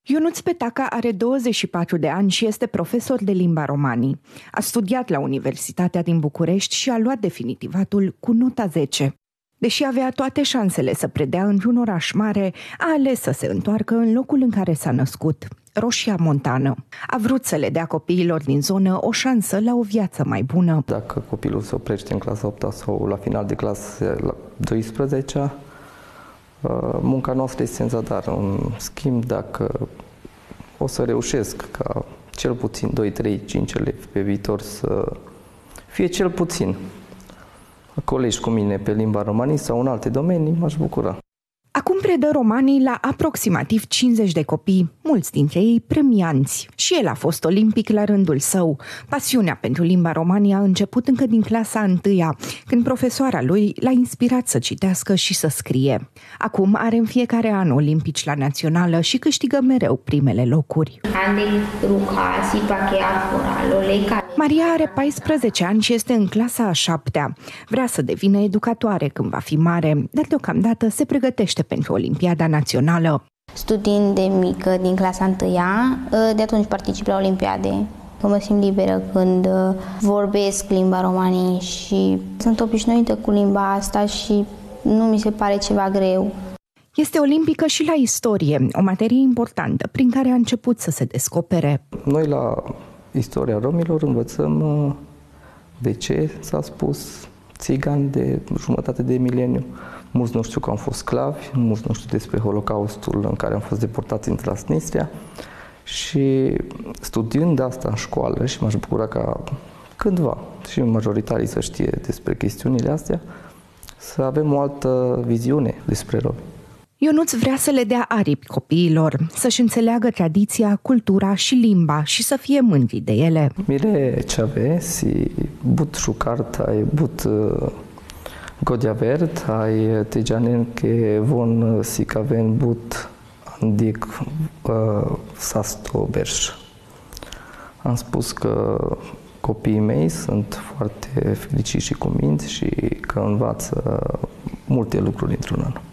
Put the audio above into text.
Ionuț Petaca are 24 de ani și este profesor de limba romani. A studiat la Universitatea din București și a luat definitivatul cu nota 10. Deși avea toate șansele să predea într-un oraș mare, a ales să se întoarcă în locul în care s-a născut, Roșia Montană. A vrut să le dea copiilor din zonă o șansă la o viață mai bună. Dacă copilul se oprește în clasa 8 sau la final de clasă la 12, munca noastră este în zadar. În schimb, dacă o să reușesc ca cel puțin 2, 3, 5 elevi pe viitor să fie cel puțin colegi cu mine pe limba romani sau în alte domenii, m-aș bucura. Acum predă romanii la aproximativ 50 de copii, mulți dintre ei premianți. Și el a fost olimpic la rândul său. Pasiunea pentru limba romani a început încă din clasa 1-a, când profesoara lui l-a inspirat să citească și să scrie. Acum are în fiecare an olimpici la națională și câștigă mereu primele locuri. Maria are 14 ani și este în clasa a 7-a. Vrea să devină educatoare când va fi mare, dar deocamdată se pregătește pentru Olimpiada Națională. Studiind de mică din clasa 1-a, de atunci particip la Olimpiade. Că mă simt liberă când vorbesc limba romani și sunt obișnuită cu limba asta și nu mi se pare ceva greu. Este olimpică și la istorie, o materie importantă prin care a început să se descopere. Noi la istoria romilor învățăm de ce s-a spus țigani de jumătate de mileniu. Mulți nu știu că am fost sclavi, mulți nu știu despre Holocaustul în care am fost deportați în Transnistria și studiind asta în școală și m-aș bucura ca cândva și majoritarii să știe despre chestiunile astea, să avem o altă viziune despre romi. Ionuț vrea să le dea aripi copiilor, să-și înțeleagă tradiția, cultura și limba și să fie mândri de ele. Mire ce avesi, but șucarta, but Godiavert, ai tejanen că von sicaven but andic sastoberș. Am spus că copiii mei sunt foarte fericiți și cuminți și că învață multe lucruri dintr-un an.